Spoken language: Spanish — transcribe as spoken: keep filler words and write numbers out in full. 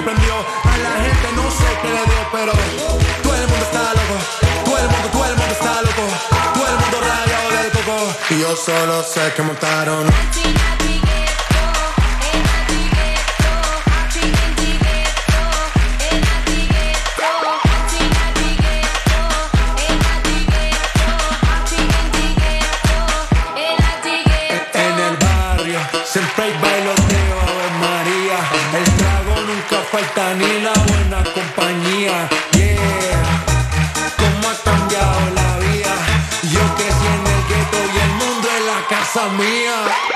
prendió. A la gente no sé qué le dio, pero todo el mundo está loco. Todo el mundo, todo el mundo está loco. Todo el mundo rayado del coco. Y yo solo sé que montaron. Siempre hay bailoteo, Ave María. El trago nunca falta ni la buena compañía. Yeah, cómo ha cambiado la vida. Yo crecí en el gueto y el mundo es la casa mía.